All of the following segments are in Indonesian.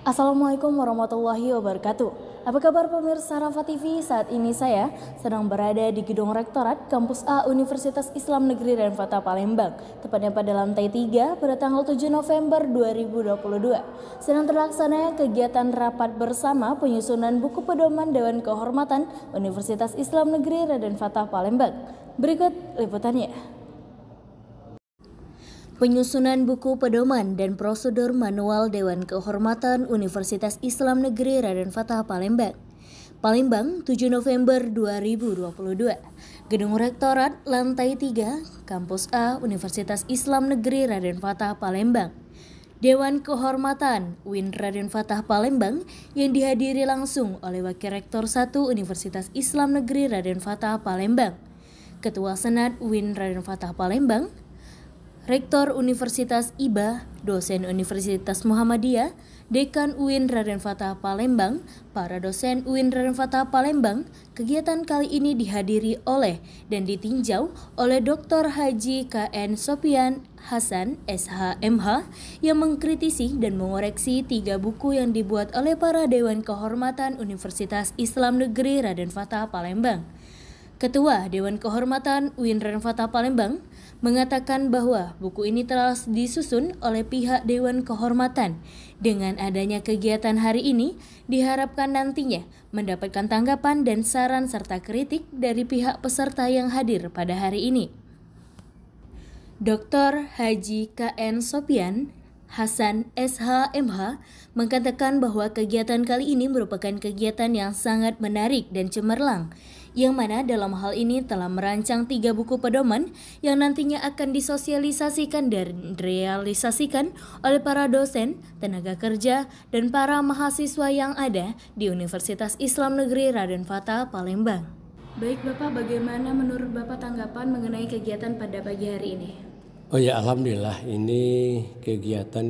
Assalamualaikum warahmatullahi wabarakatuh. Apa kabar pemirsa Rafa TV? Saat ini saya sedang berada di Gedung Rektorat Kampus A Universitas Islam Negeri Raden Fatah Palembang, tepatnya pada lantai 3 pada tanggal 7 November 2022. Sedang terlaksana kegiatan rapat bersama penyusunan buku pedoman Dewan Kehormatan Universitas Islam Negeri Raden Fatah Palembang. Berikut liputannya. Penyusunan buku pedoman dan prosedur manual Dewan Kehormatan Universitas Islam Negeri Raden Fatah Palembang. Palembang, 7 November 2022. Gedung Rektorat, lantai 3, Kampus A Universitas Islam Negeri Raden Fatah Palembang. Dewan Kehormatan UIN Raden Fatah Palembang yang dihadiri langsung oleh Wakil Rektor 1 Universitas Islam Negeri Raden Fatah Palembang, Ketua Senat UIN Raden Fatah Palembang, Rektor Universitas IBA, dosen Universitas Muhammadiyah, Dekan UIN Raden Fatah Palembang, para dosen UIN Raden Fatah Palembang. Kegiatan kali ini dihadiri oleh dan ditinjau oleh Dr. Haji KN Sopian Hasan SH.MH yang mengkritisi dan mengoreksi 3 buku yang dibuat oleh para Dewan Kehormatan Universitas Islam Negeri Raden Fatah Palembang. Ketua Dewan Kehormatan UIN Raden Fatah Palembang mengatakan bahwa buku ini telah disusun oleh pihak Dewan Kehormatan. Dengan adanya kegiatan hari ini, diharapkan nantinya mendapatkan tanggapan dan saran serta kritik dari pihak peserta yang hadir pada hari ini. Dr. Haji KN Sopian Hasan SH.MH mengatakan bahwa kegiatan kali ini merupakan kegiatan yang sangat menarik dan cemerlang, yang mana dalam hal ini telah merancang 3 buku pedoman yang nantinya akan disosialisasikan dan realisasikan oleh para dosen, tenaga kerja, dan para mahasiswa yang ada di Universitas Islam Negeri Raden Fatah Palembang. Baik Bapak, bagaimana menurut Bapak tanggapan mengenai kegiatan pada pagi hari ini? Oh ya, alhamdulillah ini kegiatan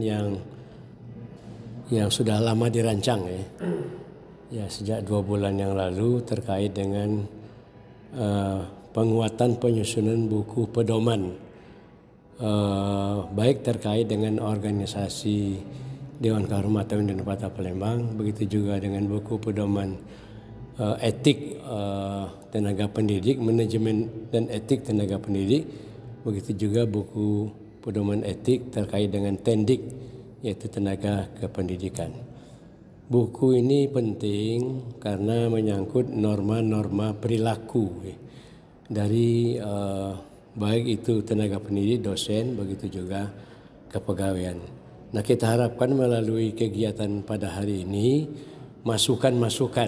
yang sudah lama dirancang ya. Ya, sejak 2 bulan yang lalu terkait dengan penguatan penyusunan buku pedoman, baik terkait dengan organisasi Dewan Kehormatan Raden Fatah Palembang, begitu juga dengan buku pedoman etik tenaga pendidik, manajemen dan etik tenaga pendidik, begitu juga buku pedoman etik terkait dengan tendik, yaitu tenaga kependidikan. Buku ini penting karena menyangkut norma-norma perilaku dari baik itu tenaga pendidik, dosen, begitu juga kepegawaian. Nah, kita harapkan melalui kegiatan pada hari ini masukan-masukan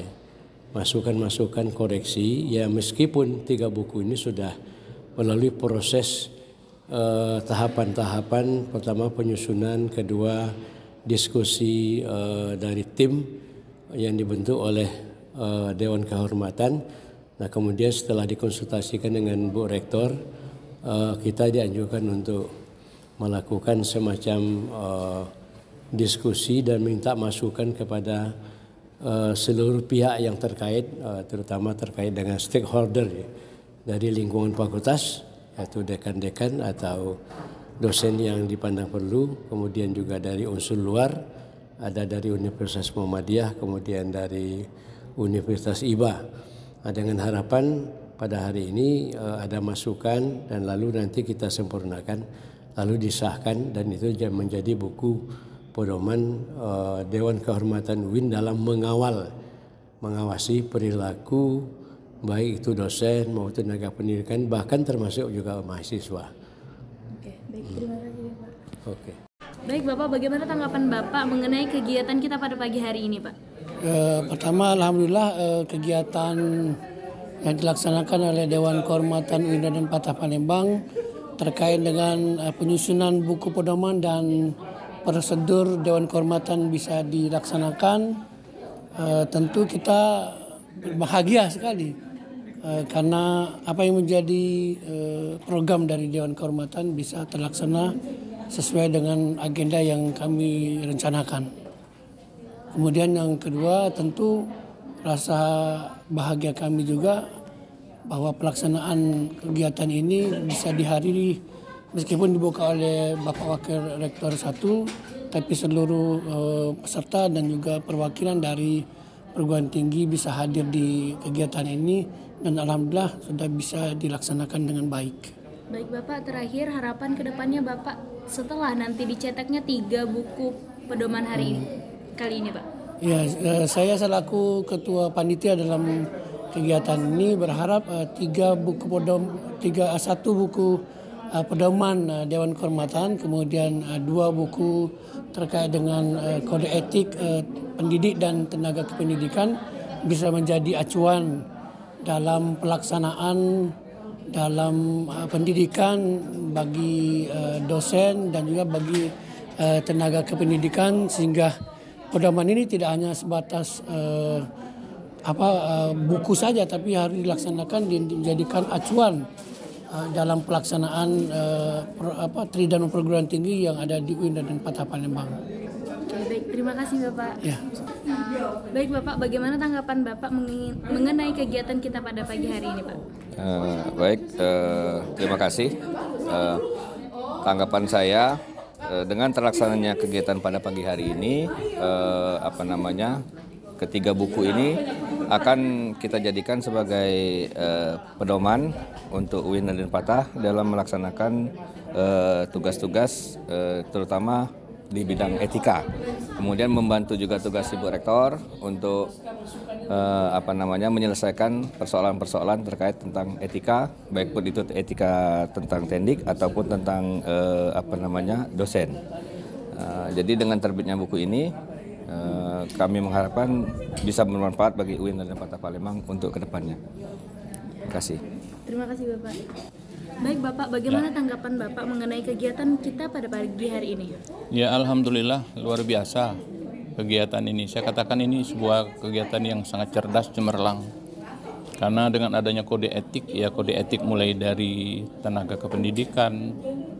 koreksi ya, meskipun 3 buku ini sudah melalui proses tahapan-tahapan, pertama penyusunan, kedua diskusi dari tim yang dibentuk oleh Dewan Kehormatan. Nah, kemudian setelah dikonsultasikan dengan Bu Rektor, kita dianjurkan untuk melakukan semacam diskusi dan minta masukan kepada seluruh pihak yang terkait, terutama terkait dengan stakeholder ya, dari lingkungan fakultas, yaitu dekan-dekan atau dosen yang dipandang perlu, kemudian juga dari unsur luar, ada dari Universitas Muhammadiyah, kemudian dari Universitas IBA. Nah, dengan harapan pada hari ini ada masukan dan lalu nanti kita sempurnakan, lalu disahkan, dan itu menjadi buku pedoman Dewan Kehormatan UIN dalam mengawasi perilaku baik itu dosen maupun tenaga pendidikan, bahkan termasuk juga mahasiswa. Oke, baik, terima kasih Pak. Oke. Baik Bapak, bagaimana tanggapan Bapak mengenai kegiatan kita pada pagi hari ini Pak? Pertama, alhamdulillah kegiatan yang dilaksanakan oleh Dewan Kehormatan UIN Raden Fatah Palembang terkait dengan penyusunan buku pedoman dan prosedur Dewan Kehormatan bisa dilaksanakan. Tentu kita bahagia sekali. Karena apa yang menjadi program dari Dewan Kehormatan bisa terlaksana sesuai dengan agenda yang kami rencanakan. Kemudian yang kedua, tentu rasa bahagia kami juga bahwa pelaksanaan kegiatan ini bisa dihadiri meskipun dibuka oleh Bapak Wakil Rektor 1, tapi seluruh peserta dan juga perwakilan dari perguruan tinggi bisa hadir di kegiatan ini dan alhamdulillah sudah bisa dilaksanakan dengan baik. Baik Bapak, terakhir harapan kedepannya Bapak setelah nanti dicetaknya 3 buku pedoman hari ini kali ini Pak. Ya, saya selaku ketua panitia dalam kegiatan ini berharap 1 buku pedoman Dewan Kehormatan, kemudian 2 buku terkait dengan kode etik pendidik dan tenaga kependidikan bisa menjadi acuan dalam pelaksanaan dalam pendidikan bagi dosen dan juga bagi tenaga kependidikan, sehingga pedoman ini tidak hanya sebatas buku saja, tapi harus dilaksanakan dijadikan acuan dalam pelaksanaan Tridharma perguruan tinggi yang ada di UIN dan Fatah Palembang. Baik, terima kasih Bapak. Ya. Baik Bapak, bagaimana tanggapan Bapak mengenai kegiatan kita pada pagi hari ini Pak? Terima kasih. Tanggapan saya dengan terlaksananya kegiatan pada pagi hari ini, ketiga buku ini akan kita jadikan sebagai pedoman untuk UIN dan Fatah dalam melaksanakan tugas-tugas terutama di bidang etika. Kemudian membantu juga tugas Ibu Rektor untuk menyelesaikan persoalan-persoalan terkait tentang etika, baik pun itu etika tentang tendik ataupun tentang dosen. Jadi dengan terbitnya buku ini kami mengharapkan bisa bermanfaat bagi UIN dan Fatah Palembang untuk kedepannya. Terima kasih. Terima kasih Bapak. Baik Bapak, bagaimana tanggapan Bapak mengenai kegiatan kita pada pagi hari ini? Ya, alhamdulillah luar biasa kegiatan ini. Saya katakan ini sebuah kegiatan yang sangat cerdas, cemerlang. Karena dengan adanya kode etik mulai dari tenaga kependidikan,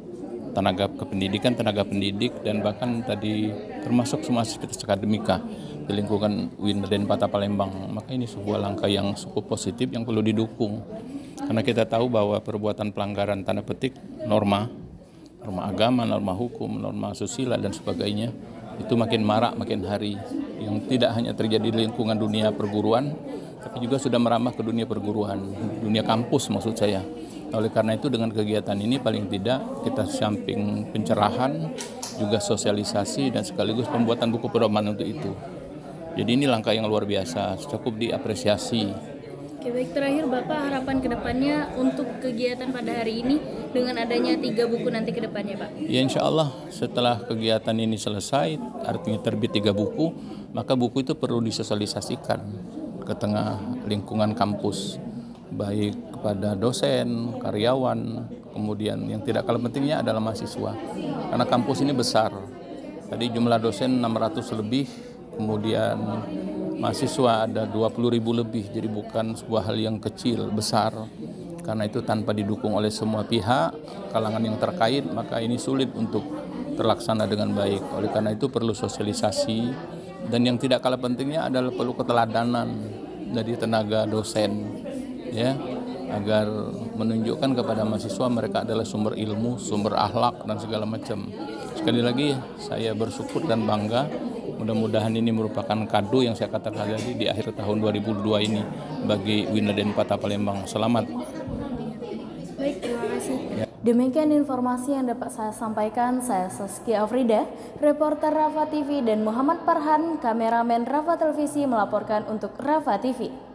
tenaga pendidik, dan bahkan tadi termasuk semua aktivitas akademika di lingkungan UIN dan Fatah Palembang. Maka ini sebuah langkah yang cukup positif yang perlu didukung. Karena kita tahu bahwa perbuatan pelanggaran tanda petik norma agama, norma hukum, norma asusila dan sebagainya itu makin marak makin hari, yang tidak hanya terjadi di lingkungan dunia perguruan, tapi juga sudah merambah ke dunia perguruan, dunia kampus maksud saya. Oleh karena itu dengan kegiatan ini paling tidak kita samping pencerahan juga sosialisasi dan sekaligus pembuatan buku pedoman untuk itu. Jadi ini langkah yang luar biasa, cukup diapresiasi. Oke, baik, terakhir Bapak harapan kedepannya untuk kegiatan pada hari ini dengan adanya 3 buku nanti ke depannya Pak? Ya, insya Allah setelah kegiatan ini selesai, artinya terbit 3 buku, maka buku itu perlu disosialisasikan ke tengah lingkungan kampus, baik kepada dosen, karyawan, kemudian yang tidak kalah pentingnya adalah mahasiswa. Karena kampus ini besar, tadi jumlah dosen 600 lebih, kemudian mahasiswa ada 20.000 lebih, jadi bukan sebuah hal yang kecil, besar. Karena itu tanpa didukung oleh semua pihak, kalangan yang terkait, maka ini sulit untuk terlaksana dengan baik. Oleh karena itu perlu sosialisasi, dan yang tidak kalah pentingnya adalah perlu keteladanan dari tenaga dosen, ya, agar menunjukkan kepada mahasiswa mereka adalah sumber ilmu, sumber akhlak dan segala macam. Sekali lagi saya bersyukur dan bangga. Mudah-mudahan ini merupakan kado yang saya katakan tadi di akhir tahun 2022 ini bagi UIN dan Fatah Palembang. Selamat. Baik, terima kasih. Demikian informasi yang dapat saya sampaikan. Saya Saskia Afrida, reporter Rafa TV, dan Muhammad Farhan, kameramen Rafa Televisi melaporkan untuk Rafa TV.